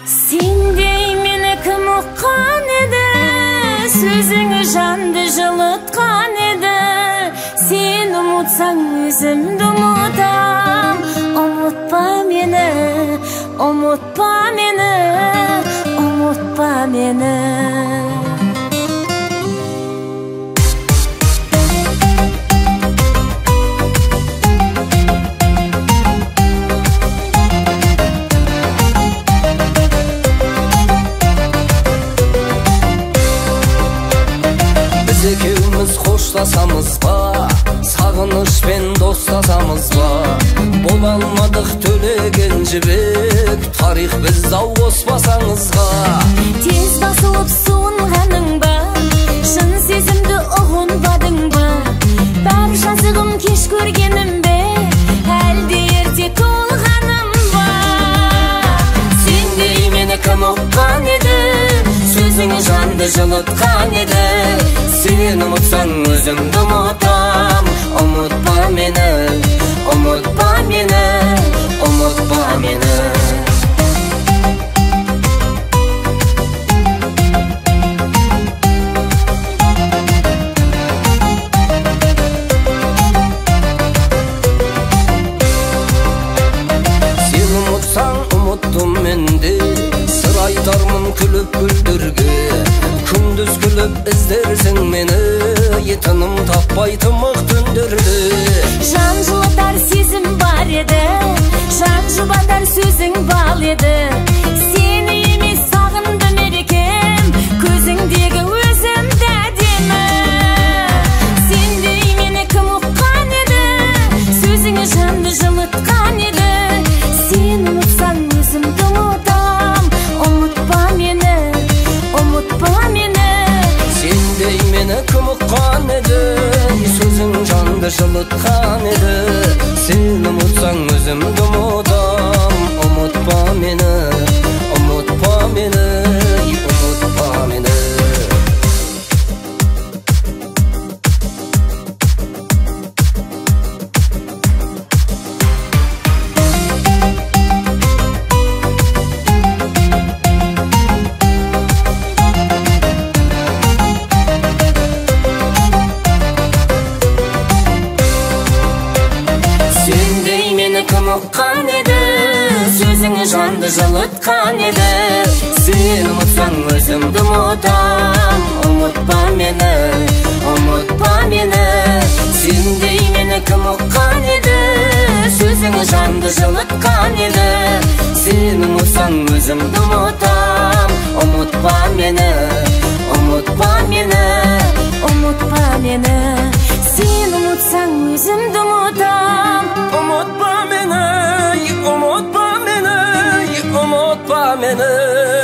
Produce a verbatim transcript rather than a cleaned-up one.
Sendей meni kim uqqan edi, so'zing janni жылытқан edi. Sen umutsang o'zimni unutam, umutpa meni, umutpa meni, umutpa meni. Ekеуміз қоштасамыз ба, сағынышпен достасамыз ба? Бола алмадық төлеген жібек, тарих біз ау қоспасаңызға. Тез басылып суынғаның ба, шын сезімді ұғынбадың ба? Бар жазығым кеш көргенім бе, әлде ерте толғаным ба? Сендей мені кім ұққан еді, сөзің жанды жылытқан еді. Сен ұмытсаң өзімді ұмытам, ұмытпа мені, ұмытпа мені, ұмытпа мені. Сен ұмытсаң ұмыттым менде, сыр айтармын күліп бүлдірге. Күндіз күліп іздерсің мені, етінім таппай тымық түндірді. Жан жылатар сезім бар еді, жан жұбатар сөзің бал еді. Сені емес сағынды мерекем, көзіңдегі өзім дәдемі. Сендей мені кім ұққан еді, сөзіңі жанды жылытқан еді. Сен ұмытсаң өзімді ұмытам, ұмытпа мені, ұмытпа мені. Сендей мені кім ұққан еді, сөзің жанды жылытқан еді. Сен ұмытсаң өзімді ұмытам, ұмытпа мені, ұмытпа мені, ұмытпа мені. Кім ұққан еді, сөзіңі жанды жылытқан еді. Сен ұмытсаң өзімді ұмытам, ұмытпа мені, ұмытпа мені. Сендей мені кім ұққан еді, сөзіңі жанды жылытқан еді. Сен ұмытсаң өзімді ұмытам, ұмытпа мені, ұмытпа мені, ұмытпа мені. Сен ұмытсаң өзімді ұмытам, ұмытпа мені, ұмытпа мені, ұмытпа мені.